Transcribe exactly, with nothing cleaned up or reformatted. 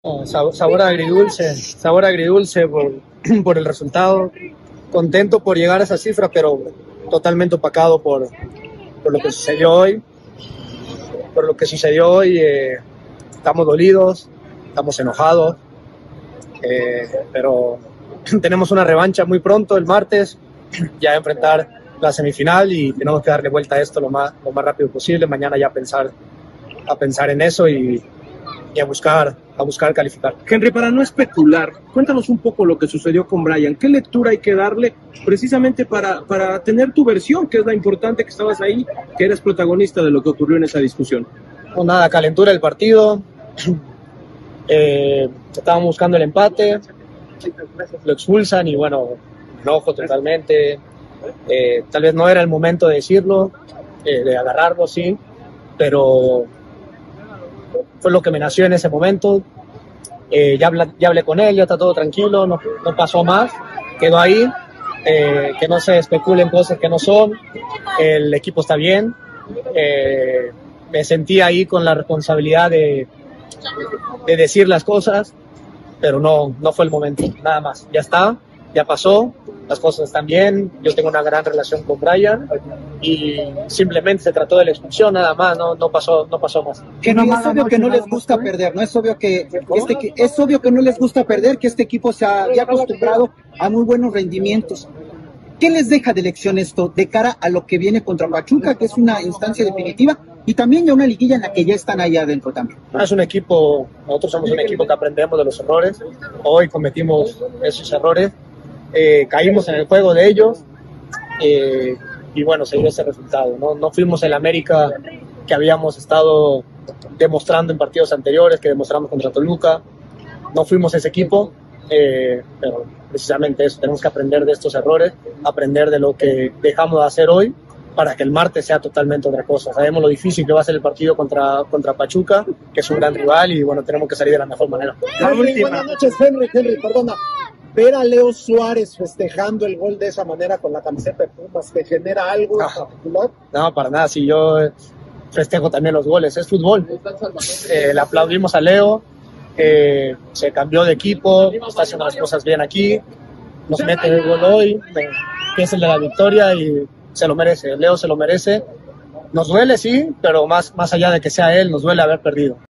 Oh, sabor, sabor agridulce, sabor agridulce por, por el resultado. Contento por llegar a esa cifra, pero totalmente opacado por, por lo que sucedió hoy. Por lo que sucedió hoy, eh, estamos dolidos, estamos enojados, eh, pero tenemos una revancha muy pronto, el martes, ya a enfrentar la semifinal y tenemos que darle vuelta a esto lo más, lo más rápido posible. Mañana ya pensar, a pensar en eso y, y a buscar, a buscar calificar. Henry, para no especular, cuéntanos un poco lo que sucedió con Brian. ¿Qué lectura hay que darle precisamente para, para tener tu versión, que es la importante, que estabas ahí, que eres protagonista de lo que ocurrió en esa discusión? No, nada, calentura del partido, eh, estábamos buscando el empate, lo expulsan y bueno, enojo totalmente. Eh, tal vez no era el momento de decirlo, eh, de agarrarlo, sí, pero fue lo que me nació en ese momento. Eh, ya, habla, ya hablé con él, ya está todo tranquilo, no, no pasó más, quedó ahí, eh, que no se especulen cosas que no son, el equipo está bien, eh, me sentí ahí con la responsabilidad de, de decir las cosas, pero no, no fue el momento, nada más, ya está, ya pasó, las cosas están bien, yo tengo una gran relación con Brian y simplemente se trató de la expulsión nada más, no, no pasó, no pasó más. Que no, es obvio que no les gusta perder, no es obvio que este, es obvio que no les gusta perder, que este equipo se había acostumbrado a muy buenos rendimientos. ¿Qué les deja de lección esto de cara a lo que viene contra Pachuca, que es una instancia definitiva, y también ya una liguilla en la que ya están allá adentro también? Es un equipo, nosotros somos un equipo que aprendemos de los errores, hoy cometimos esos errores, eh, caímos en el juego de ellos, eh, y bueno, se dio ese resultado, ¿no? No fuimos el América que habíamos estado demostrando en partidos anteriores, que demostramos contra Toluca, no fuimos ese equipo, eh, pero precisamente eso, tenemos que aprender de estos errores, aprender de lo que dejamos de hacer hoy, para que el martes sea totalmente otra cosa. Sabemos lo difícil que va a ser el partido contra, contra Pachuca, que es un gran rival, y bueno, tenemos que salir de la mejor manera. Henry, buenas noches, Henry, Henry, perdona. Ver a Leo Suárez festejando el gol de esa manera con la camiseta de Pumas, ¿te genera algo en particular? No, para nada, si yo festejo también los goles, es fútbol. Eh, le aplaudimos a Leo, eh, se cambió de equipo, está haciendo las cosas bien aquí, nos mete el gol hoy, que es el de la victoria y se lo merece, Leo se lo merece. Nos duele, sí, pero más, más allá de que sea él, nos duele haber perdido.